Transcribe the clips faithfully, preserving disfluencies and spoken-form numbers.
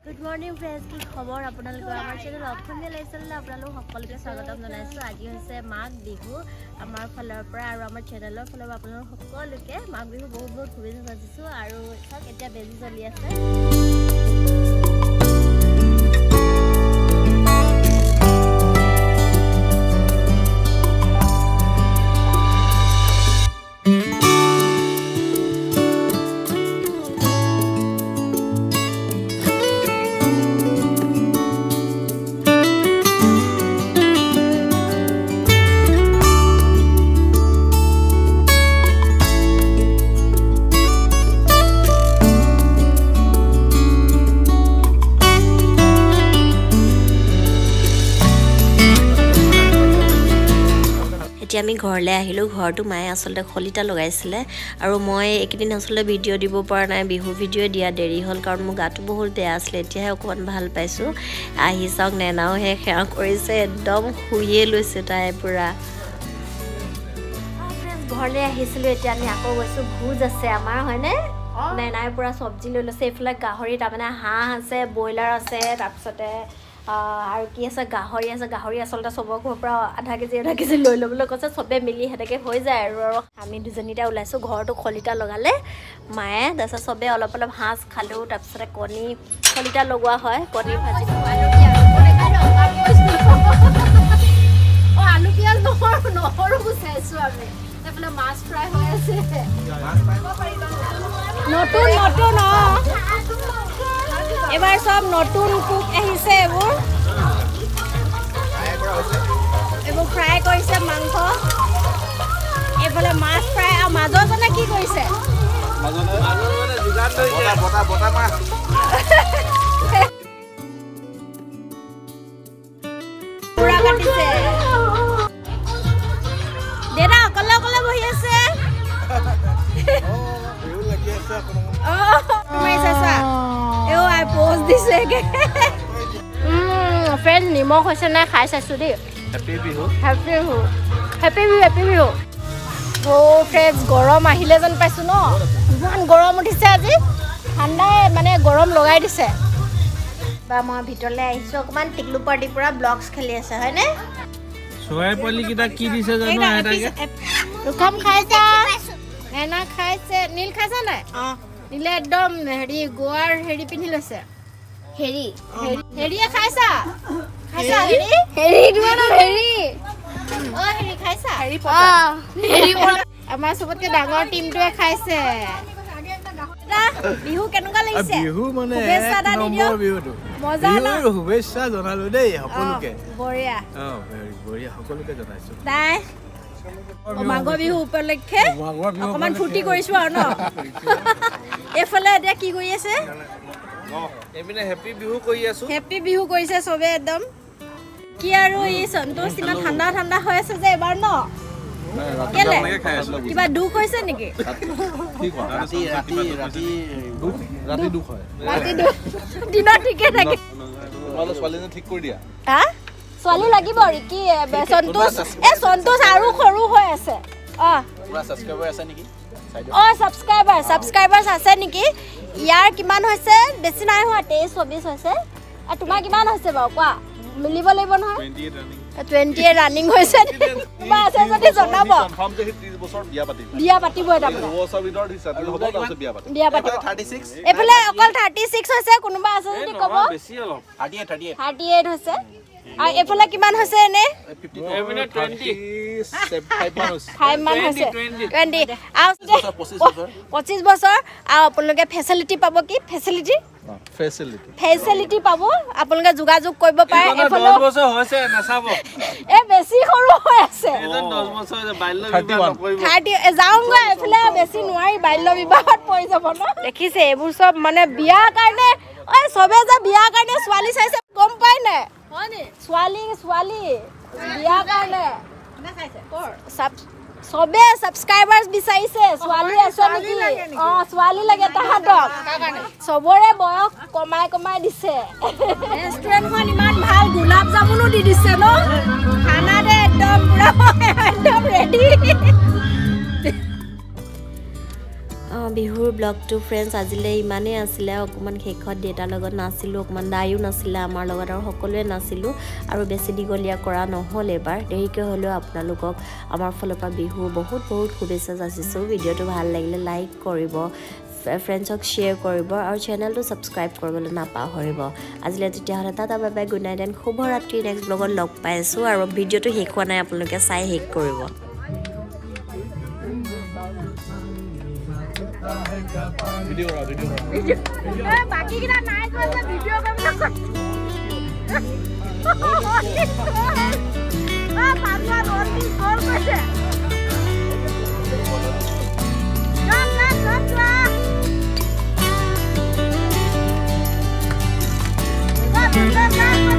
Good morning friends, কি খবৰ আপোনালোকৰ আমাৰ চেনেল অসমীয়া লাইফষ্টাইললৈ আপোনালোক সকলোকে স্বাগতম জনাইছো। আজি হৈছে মাঘ বিহু আমাৰ ফালৰ পৰা আৰু আমাৰ চেনেলৰ ফালৰ পৰা আপোনালোক সকলোকে মাঘ বিহু বহুত বহুত শুভেচ্ছা জনাইছো আৰু চাওক এতিয়া বেজি চলি আছে। আমি ঘৰলে আহিলো ঘৰটো মায়ে আসলে খলিতা লগাইছিলে আৰু মই একদিন আসলে ভিডিও দিব পৰা নাই বিহু ভিডিও দিয়া দেৰি হল কাৰণ মোৰ গাটো বহুত বেয়া আছিল এতিয়া অকমান ভাল পাইছো আহি সক নেনাও হে খেয়া কৰিছে একদম শুইয়ে লৈছে তাই পুৰা ফ্ৰেন্ডস ঘৰলে আহিছিলো এতিয়া আমি আকৌ গৈছো ভোজ আছে আমাৰ হয়নে নেনাই পুৰা সবজি লৈ লৈছে এফলা গাহৰি তাৰমানে হাঁহ আছে বয়লাৰ আছে তাৰপিছতে আৰু কি আছে গাহৰি আছে গাহৰি আসলতে সবৰ ঘৰৰ পৰা আধা কেজি আধা কেজি লৈ ল'বলৈ কৈছে সবে মিলি হেতেকে হৈ যায় আৰু আমি দুজনীটা ওলাইছো ঘৰটো খলিতা লগালে মায়ে দাসা সবে অলপ অলপ হাঁস খালো তাৰপিছতে কণী খলিতা লগোৱা হয় কণী ভাজি অ আলু পিয়াজ নহৰ নহৰু গুছাইছো আমি এফালে মাছ ফ্ৰাই হৈ আছে মাছ ফ্ৰাই পাৰিবা নতুন নতুন অ এবাৰ সব নতুন কুক আহিছে এবোৰ এবোৰ ফ্ৰাই কৰিছে মাংস এফালে মাছ ফ্ৰাই আৰু মাজজনে কি কৰিছে মাজজনে মাজজনে যোগান লৈছে বটা বটা মাছ পুৰা কাটিছে দেৰা অকলে অকলে বহি আছে অ বিহু লাগি আছে আপোনাক অ তুমি চাচা এও আই পোজ দিছে কে উম ফ্ৰেন্ড নিমখ হৈছে না খাই চাইছো দি happy Bihu happy Bihu happy Bihu happy Bihu ও ফ্ৰেন্ডস গৰম আহিলে যেন পাইছো ন ইমান গৰম উঠিছে আজি ঠাণ্ডাই মানে গৰম লগাই দিছে বা মই ভিতৰলে আহিছো অকমান টিকলু পাৰ্টি পুৰা ব্লগছ খেলি আছে হয়নে সোয়াই পলি কিটা কি দিছে জানো এটাকে ৰুকাম খাইছা এনা খাইছে নীল খাইছা নাই অ নীলে একদম হেৰি গোৱাৰ হেৰি পিন্ধি লৈছে হেৰি হেৰিয়ে খাইছা খাইছা হেৰি হেৰি দুৱানা হেৰি অ হেৰি খাইছা হেৰি পটা হেৰি আমাৰ সবতকে ডাঙৰ টিমটোৱে খাইছে বিহু কেনেকুৱা লাগিছে বিহু মানে এক নম্বৰ বিহুটো মজা না শুভেচ্ছা জনালো দেই সকলোকে বঢ়িয়া অ বঢ়িয়া সকলোকে জনাইছো নাই মাঘ বিহু উপলক্ষে অকমান ফুটি কৰিছো আৰু ন এফালে এতিয়া কি কৰি আছে এমিনে হেপি বিহু কৰি আছো হেপি বিহু কৰিছে সবে একদম কি আৰু এই সন্তোষ ইমান ঠাণ্ডা ঠাণ্ডা হৈ আছে যে এবাৰ ন কেলে কিবা দুখ হৈছে নেকি ৰাতি ৰাতি ৰাতি ৰাতি দুখ হয় ৰাতি দুখ দিন ঠিকে থাকে তোমালে ছোৱালীনে ঠিক কৰি দিয়া হা ছোৱালী লাগিব কি সন্তোষ এ সন্তোষ আৰু সৰু হৈ আছে অ পুৰা সাবস্ক্ৰাইবাৰ আছে নেকি অ সাবস্ক্ৰাইবাৰ সাবস্ক্ৰাইবাৰ্স আছে নেকি ইয়াৰ কিমান হৈছে বেছি নাই হোৱা তেইছ চৌবিশ হৈছে আৰু তোমাৰ কিমান হৈছে বাৰু কোৱা মিলিব লাগিব নহয় টুৱেণ্টি ৰানিং হৈছে কিবা আছে যদি জনাব কনফাৰ্ম যে ত্ৰিশ বছৰ বিয়া পাতিব বিয়া পাতিব এটা বছৰ ভিতৰত হিচাপে হ'ব তাৰপিছত বিয়া পাতিব বিয়া পাতিব থাৰ্টি ছিক্স এফালে অকল থাৰ্টি ছিক্স হৈছে কোনোবা আছে যদি ক'ব বেছি অলপ thirty eight thirty eight thirty eight হৈছে আৰু এফালে কিমান হৈছে এনে এমিনে টুৱেণ্টি ফাইভ মান হৈছে টুৱেণ্টি আৰু পঁচিছ বছৰ আৰু আপোনালোকে ফেচিলিটি পাব কি ফেচিলিটি ফেচিলিটি ফেচিলিটি পাব আপোনালোকে যোগাযোগ কৰিব পাৰে এফালে দহ বছৰ হৈছে নাচাব এ বেছি সৰু হৈ আছে এজন দহ বছৰ হৈছে বাল্য বিবাহ নকৰিব থাৰ্টি যাওঁগৈ এফালে বেছি নোৱাৰি বাল্য বিবাহত পৰি যাব ন দেখিছে এইবোৰ সব মানে বিয়াৰ কাৰণে ঐ সবে যে বিয়াৰ কাৰণে ছোৱালী চাইছে গম পাই নাই হয়নি ছোৱালী ছোৱালী বিয়াৰ কাৰণে না চাইছে কৰ সব সবে সাবস্ক্ৰাইবাৰ্স বিচাৰিছে ছোৱালী আছে নেকি অ ছোৱালী লাগে তাহাঁতক সবৰে বয়স কমাই কমাই দিছে ৰেষ্টুৰেণ্টখন ইমান ভাল গোলাপ জামুনো দি দিছে ন খানা দে একদম পুৰা একদম ৰেডি বিহুৰ ব্লগটো ফ্ৰেণ্ডছ আজিলে ইমানে আছিলে অকমান শেষত ডেটাৰ লগত নাছিলো অকমান দায়ু নাছিলে আমাৰ লগত আৰু সকলোৱে নাছিলো আৰু বেছি দীঘলীয়া কৰা নহ'ল এবাৰ দেৰিকে হলেও আপোনালোকক আমাৰ ফালৰ পৰা বিহু বহুত বহুত শুভেচ্ছা যাচিছো ভিডিঅটো ভাল লাগিলে লাইক কৰিব ফ্ৰেণ্ডছক শ্বেয়াৰ কৰিব আৰু চেনেলটো সাবস্ক্ৰাইব কৰিবলৈ নাপাহৰিব আজিলে তেতিয়া হলে tata bye bye good night and শুভ ৰাত্ৰি নেক্সট ব্লগত লগ পাইছো আৰু ভিডিঅটো শেষ হোৱা নাই আপোনালোকে চাই শেষ কৰিব Video ra, video ra. Video. Eh, baki kita naik ke video kami nak. Ah, parwa rolling call kaise. Jam jam jam jam. Jam jam jam jam.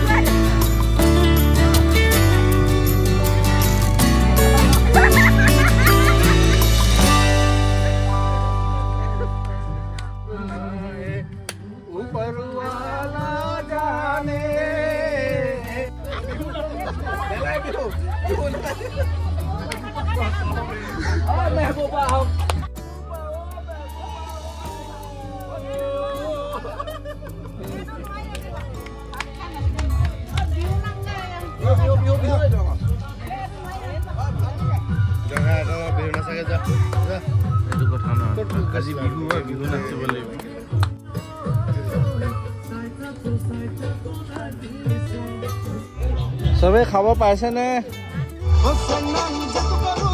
Kasi bihu bihu nachi bole সবে খাব পাইছে নে